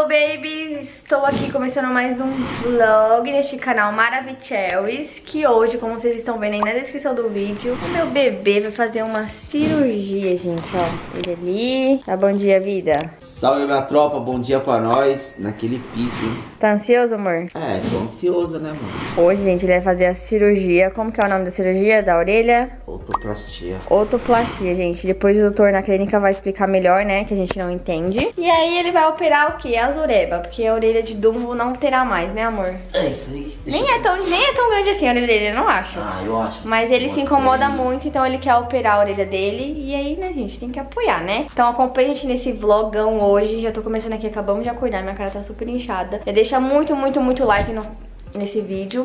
Hello babies, estou aqui começando mais um vlog neste canal Maravicheries, que hoje, como vocês estão vendo aí na descrição do vídeo, o meu bebê vai fazer uma cirurgia, gente, ó. Ele ali. Tá, bom dia, vida. Salve, minha tropa, bom dia pra nós, naquele pique. Tá ansioso, amor? É, tô ansioso, né, mano? Hoje, gente, ele vai fazer a cirurgia. Como que é o nome da cirurgia? Da orelha? Otoplastia. Otoplastia, gente. Depois o doutor na clínica vai explicar melhor, né, que a gente não entende. E aí ele vai operar o quê? A zureba, porque a orelha de Dumbo não terá mais, né, amor? É isso aí. Nem é tão grande assim a orelha dele, eu não acho. Ah, eu acho. Mas ele se incomoda muito, então ele quer operar a orelha dele. E aí, né, gente, tem que apoiar, né? Então acompanha a gente nesse vlogão hoje. Já tô começando aqui, acabamos de acordar, minha cara tá super inchada. Já deixa muito like nesse vídeo.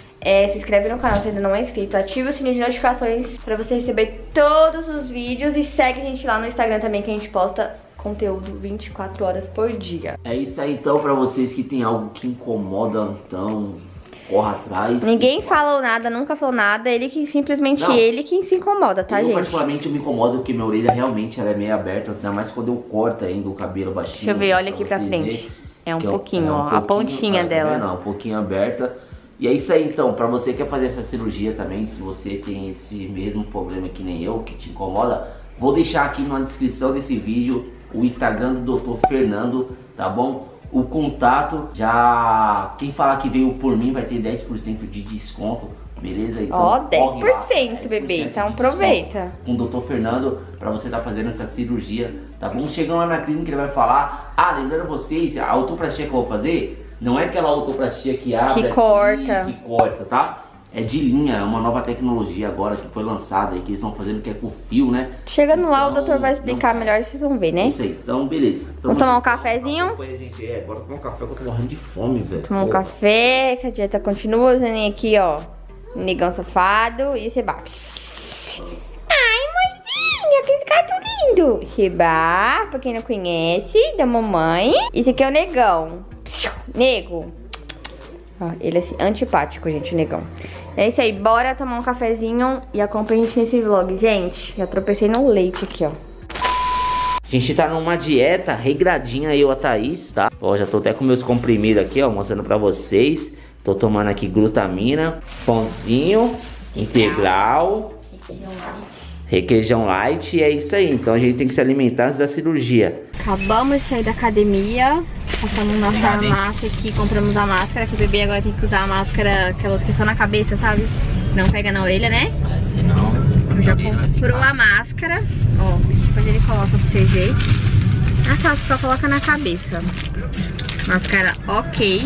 Se inscreve no canal se ainda não é inscrito. Ativa o sininho de notificações pra você receber todos os vídeos. E segue a gente lá no Instagram também, que a gente posta conteúdo 24 horas por dia. É isso aí, então, pra vocês que tem algo que incomoda, então, corra atrás. Ninguém falou nada, nunca falou nada. Ele que simplesmente não, ele que se incomoda, tá, gente? Particularmente eu me incomodo porque minha orelha realmente ela é meio aberta, ainda mais quando eu corto ainda o cabelo baixinho. Deixa eu ver, olha aqui pra frente. É um pouquinho, ó, a pontinha dela. Não, um pouquinho aberta. E é isso aí, então, pra você que quer fazer essa cirurgia também, se você tem esse mesmo problema que nem eu, que te incomoda, vou deixar aqui na descrição desse vídeo o Instagram do Dr. Fernando, tá bom? O contato, já quem falar que veio por mim vai ter 10% de desconto, beleza? Então, ó, 10%, bebê, então aproveita. Com o Dr. Fernando, pra você tá fazendo essa cirurgia, tá bom? Chegando lá na clínica, ele vai falar, lembrando vocês, a autoplastia que eu vou fazer, não é aquela autoplastia que abre, que corta, tá? É de linha, é uma nova tecnologia agora que foi lançada e que eles estão fazendo, que é com fio, né? Chegando lá, o doutor vai explicar melhor, vocês vão ver, né? Isso aí, então beleza. Vamos tomar um cafezinho? Gente, bora tomar um café que eu tô morrendo de fome, velho. Tomar um café, que a dieta continua, os neném aqui, ó. Negão safado e Seba. Ai, mãezinha, que esse gato lindo. Seba, pra quem não conhece, da mamãe. Esse aqui é o negão. Nego. Ó, ele é antipático, gente, o negão. É isso aí, bora tomar um cafezinho e acompanha a gente nesse vlog. Gente, já tropecei no leite aqui, ó. A gente tá numa dieta regradinha, eu, a Thaís, tá? Ó, já tô até com meus comprimidos aqui, ó, mostrando pra vocês. Tô tomando aqui glutamina, pãozinho, integral, requeijão light, e é isso aí. Então a gente tem que se alimentar antes da cirurgia. Acabamos de sair da academia, passamos na farmácia aqui, compramos a máscara, que o bebê agora tem que usar a máscara, aquelas que são na cabeça, sabe? Não pega na orelha, né? Senão já comprou a máscara, ó, depois ele coloca pra vocês verem. Tá, só coloca na cabeça. Máscara ok.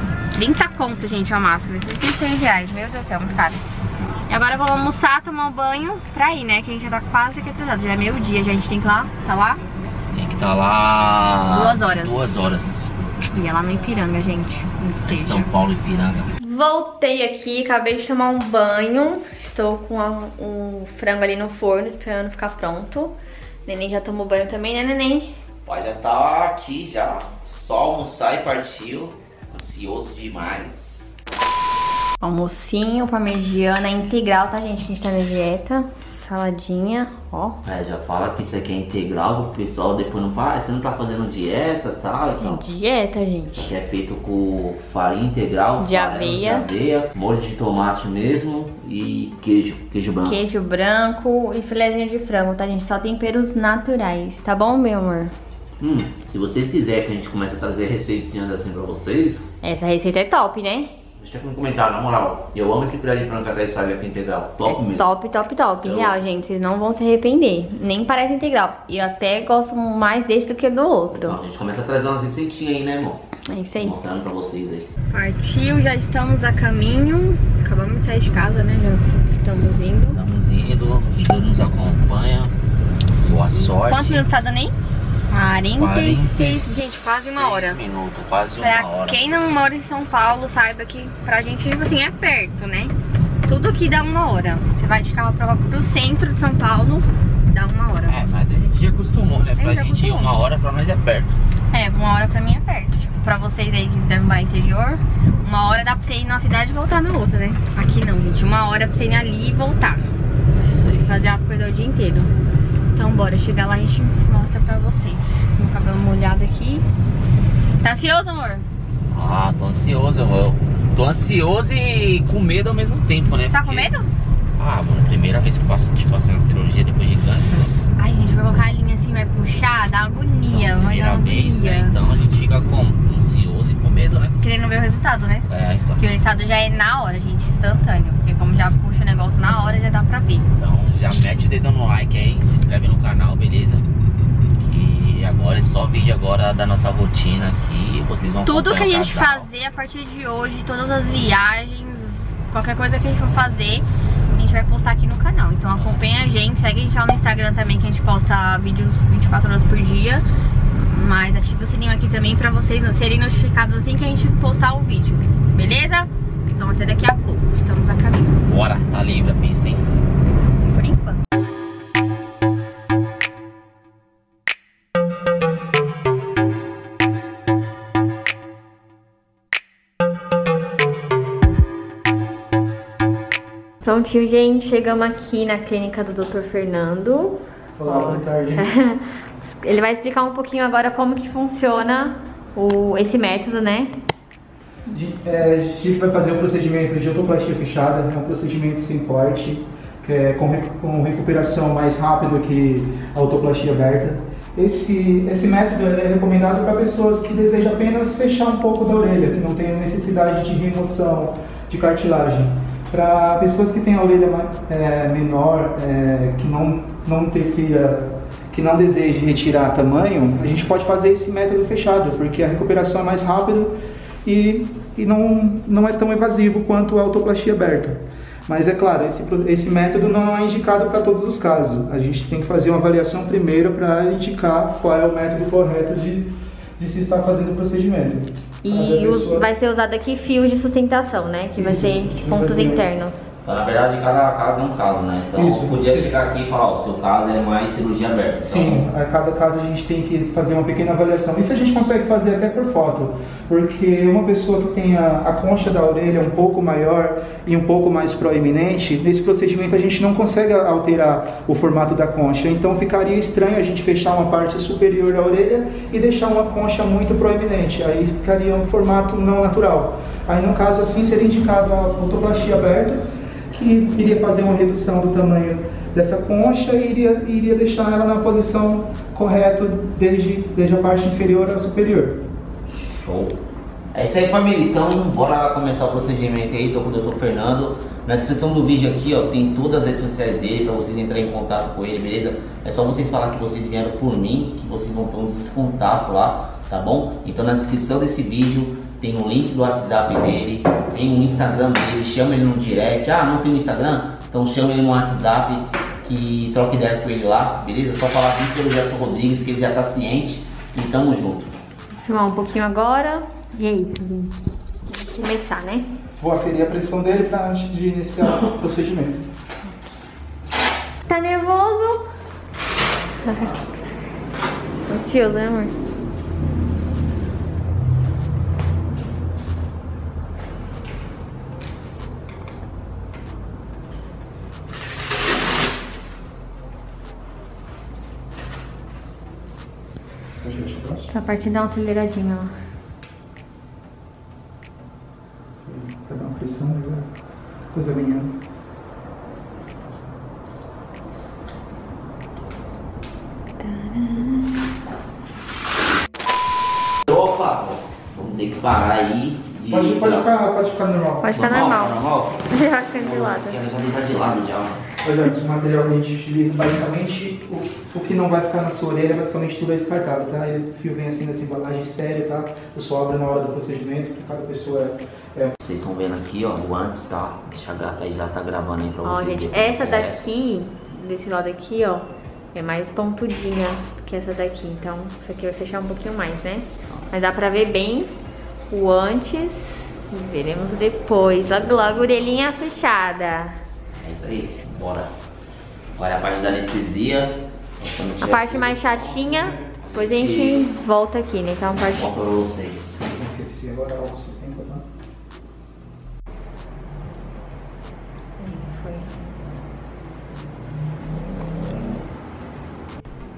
30 conto, gente, a máscara, 36 reais, meu Deus do céu, muito caro. E agora vamos almoçar, tomar um banho pra ir, né? Que a gente já tá quase aqui atrasado. Já é meio-dia, já a gente tem que ir lá, tá lá? Tem que estar lá 2 horas. 2 horas. E é lá no Ipiranga, gente. Em São Paulo, Ipiranga. Voltei aqui, acabei de tomar um banho. Estou com um frango ali no forno, esperando ficar pronto. Neném já tomou banho também, né, neném? O pai já tá aqui, já. Só almoçar e partiu. Ansioso demais. Almocinho, parmegiana integral, tá, gente? Que a gente tá na dieta. Saladinha, ó. Já fala que isso aqui é integral, o pessoal depois não fala, você não tá fazendo dieta, tá? Então, é dieta, gente. Isso aqui é feito com farinha integral, de aveia, molho de tomate mesmo e queijo branco. Queijo branco e filezinho de frango, tá, gente? Só temperos naturais, tá bom, meu amor? Se vocês quiserem que a gente comece a trazer receitinhas assim pra vocês... Essa receita é top, né? Deixa aqui no comentário, na moral. Eu amo esse pirali frango até sabe aqui integral. Top mesmo. Top. Real, gente. Vocês não vão se arrepender. Nem parece integral. E eu até gosto mais desse do que do outro. Então, a gente começa a trazer umas receitinhas aí, né, irmão? É isso aí. Mostrando pra vocês aí. Partiu, já estamos a caminho. Acabamos de sair de casa, né? Já estamos indo. Estamos indo. Que Deus nos acompanha. Boa sorte. Quantos minutos tá dando aí? 46, gente, quase 1 hora. Minutos, quase 1 pra hora. Quem não mora em São Paulo, saiba que pra gente, tipo assim, é perto, né? Tudo aqui dá 1 hora. Você vai de carro pro centro de São Paulo, dá 1 hora. Mas a gente já acostumou, né? Pra gente 1 hora, pra nós é perto. 1 hora pra mim é perto. Tipo, pra vocês aí que devem morar no interior, 1 hora dá pra você ir numa cidade e voltar na outra, né? Aqui não, gente. 1 hora pra você ir ali e voltar. É isso aí. Fazer as coisas o dia inteiro. Então bora chegar lá e a gente mostra pra vocês. Meu cabelo molhado aqui. Tá ansioso, amor? Ah, tô ansioso, amor. Tô ansioso e com medo ao mesmo tempo, né? Você tá com medo? Ah, mano, primeira vez que eu faço, tipo assim, uma cirurgia depois de câncer. Ai, gente, vai colocar a linha assim, vai puxar, dá agonia, Então, vai dar vez, agonia. né? Então a gente fica como? Ansioso e com medo, né? Querendo ver o resultado, né? É, então. Porque o resultado já é na hora, gente, instantâneo. Porque como já puxa o negócio na hora, já dá pra ver. Então já mete o dedo no like aí, se inscreve no canal, beleza? Que agora é só vídeo agora da nossa rotina aqui, vocês vão Tudo que a acompanhar o gente casal. fazer a partir de hoje, todas as viagens, qualquer coisa que a gente for fazer, a gente vai postar aqui no canal. Então acompanha a gente, segue a gente lá no Instagram também, que a gente posta vídeos 24 horas por dia. Mas ativa o sininho aqui também pra vocês serem notificados assim que a gente postar o vídeo, beleza? Então até daqui a pouco, estamos a caminho. Bora, tá livre a pista, hein? Por enquanto. Prontinho, gente, chegamos aqui na clínica do Dr. Fernando. Olá, boa tarde. Ele vai explicar um pouquinho agora como que funciona esse método, né? A gente vai fazer um procedimento de autoplastia fechada, é um procedimento sem corte, que é com recuperação mais rápida que a autoplastia aberta. Esse método é recomendado para pessoas que desejam apenas fechar um pouco da orelha, que não tem necessidade de remoção de cartilagem. Para pessoas que têm a orelha menor, que não interfira, que não deseje retirar tamanho, a gente pode fazer esse método fechado, porque a recuperação é mais rápida e não é tão invasivo quanto a autoplastia aberta. Mas é claro, esse método não é indicado para todos os casos. A gente tem que fazer uma avaliação primeiro para indicar qual é o método correto de se estar fazendo o procedimento. E vai ser usado aqui fios de sustentação, né? Que vai ser pontos internos. Então, na verdade, cada caso é um caso, né? Então, Isso. Podia chegar aqui e falar, ó, o seu caso é mais cirurgia aberta. Então... Sim, a cada caso a gente tem que fazer uma pequena avaliação. Isso a gente consegue fazer até por foto, porque uma pessoa que tem a concha da orelha um pouco maior e um pouco mais proeminente, nesse procedimento a gente não consegue alterar o formato da concha. Então ficaria estranho a gente fechar uma parte superior da orelha e deixar uma concha muito proeminente. Aí ficaria um formato não natural. Aí no caso assim seria indicado a autoplastia aberta, que iria fazer uma redução do tamanho dessa concha e iria deixar ela na posição correta desde a parte inferior à superior. Show! É isso aí, família. Então, bora lá começar o procedimento aí. Tô com o Dr. Fernando. Na descrição do vídeo aqui, ó, tem todas as redes sociais dele para vocês entrarem em contato com ele, beleza? É só vocês falar que vocês vieram por mim, que vocês vão ter um descontaço lá, tá bom? Então, na descrição desse vídeo tem um link do WhatsApp dele, tem um Instagram dele, chama ele no direct. Ah, não tem um Instagram? Então chama ele no WhatsApp, que troca ideia com ele lá, beleza? Só falar aqui pelo Jefferson Rodrigues, que ele já tá ciente, e tamo junto. Vou filmar um pouquinho agora. E aí, vamos começar, né? Vou aferir a pressão dele para antes de iniciar o procedimento. Tá nervoso? Ansioso, né, amor? Tá partindo dar uma aceleradinha lá. Vai dar uma pressão, mas é coisa ganhando. Opa! Vamos ter que parar aí. Pode ficar normal. Pode ficar normal. Normal? Já fica de lado. Quero já deitar de lado já. Olha, esse material que a gente utiliza, basicamente, o que não vai ficar na sua orelha, basicamente tudo é descartável, tá? O fio vem assim nessa embalagem estéreo, tá? O pessoal abre na hora do procedimento, porque cada pessoa Vocês estão vendo aqui, ó, o antes, tá? Deixa a gata aí, já tá gravando aí pra Ó, vocês. gente, verem essa como é. daqui, desse lado aqui, ó, é mais pontudinha que essa daqui. Então, isso aqui vai fechar um pouquinho mais, né? Mas dá pra ver bem o antes e veremos o depois. Logo, logo, orelhinha fechada. É isso aí, bora. Agora é a parte da anestesia. A parte mais chatinha, depois a gente volta aqui, né? Então, a parte... Mostra pra vocês. se agora é algo 70, tá?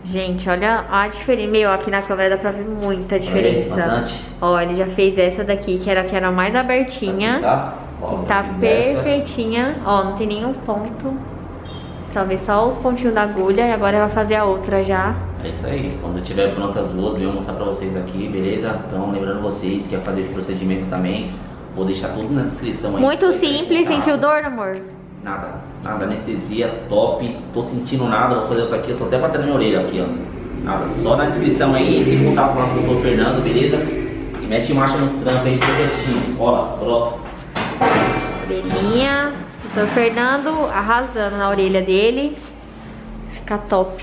Gente, olha a diferença. Meu, aqui na câmera dá pra ver muita diferença. Bastante. Ó, ele já fez essa daqui, que era mais abertinha. Tá? Ó, Tá perfeitinha. Ó, não tem nenhum ponto. Só ver só os pontinhos da agulha. E agora vai fazer a outra já. É isso aí. Quando tiver prontas as duas, eu vou mostrar pra vocês aqui, beleza? Então, lembrando vocês que quer fazer esse procedimento também, vou deixar tudo na descrição aí. Muito simples. Sentiu dor, amor? Nada, nada, anestesia top, tô sentindo nada, vou fazer outra aqui, eu tô até batendo minha orelha aqui, ó. Nada, só na descrição aí, tem contato lá com o doutor Fernando, beleza? E mete marcha nos trampos aí, projetinho, ó lá, pronto. Orelhinha, doutor Fernando arrasando na orelha dele, fica top.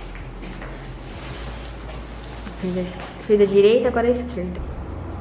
Fez a direita, agora a esquerda.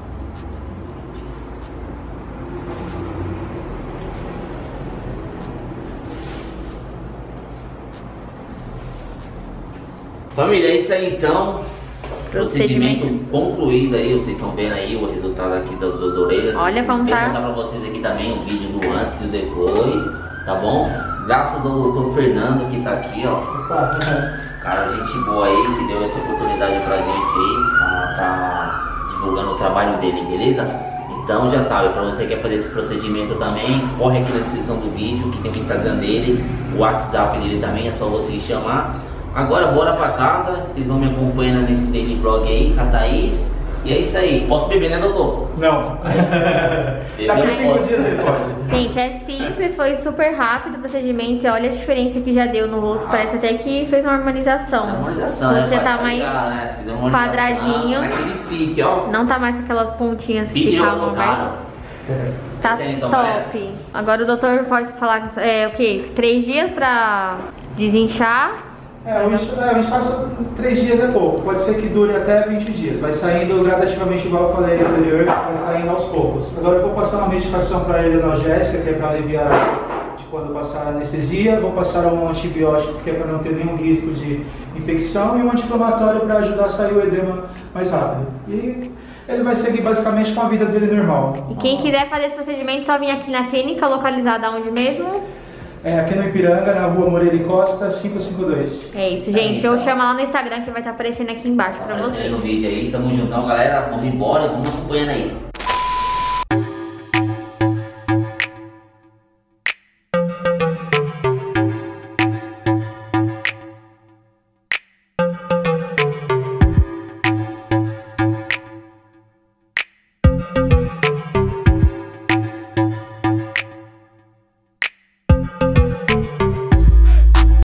Família, é isso aí então. Procedimento concluído aí, vocês estão vendo aí o resultado aqui das duas orelhas. Olha como tá. Vou mostrar pra vocês aqui também o vídeo do antes e o depois, tá bom? Graças ao doutor Fernando que tá aqui, ó. Cara, gente boa aí, que deu essa oportunidade pra gente aí, tá divulgando o trabalho dele, beleza? Então já sabe, pra você que quer fazer esse procedimento também, corre aqui na descrição do vídeo, que tem o Instagram dele, o WhatsApp dele também, é só você chamar. Agora bora pra casa, vocês vão me acompanhando nesse daily vlog aí com a Thaís. E é isso aí. Posso beber, né, doutor? Não. Daqui a 5 dias ele pode. Gente, é simples, foi super rápido o procedimento. E olha a diferença que já deu no rosto. Parece até que fez uma harmonização. Harmonização, você né? tá mais né? quadradinho. Naquele pique, ó. Não tá mais com aquelas pontinhas que Pique ficavam mais. Tá Esse aí, então, top. galera. Agora o doutor pode falar o quê? 3 dias pra desinchar. O inchaço 3 dias é pouco, pode ser que dure até 20 dias. Vai saindo gradativamente, igual eu falei anterior, vai saindo aos poucos. Agora eu vou passar uma medicação para ele analgésica, que é para aliviar de quando passar a anestesia. Vou passar um antibiótico, que é para não ter nenhum risco de infecção, e um anti-inflamatório para ajudar a sair o edema mais rápido. E ele vai seguir basicamente com a vida dele normal. E quem quiser fazer esse procedimento, só vir aqui na clínica, localizada onde mesmo? Aqui no Ipiranga, na rua Moreira e Costa, 552. É isso, gente. Eu chamo lá no Instagram que vai estar aparecendo aqui embaixo pra vocês. Aparecendo no vídeo aí. Tamo juntão, galera. Vamos embora. Vamos acompanhando aí.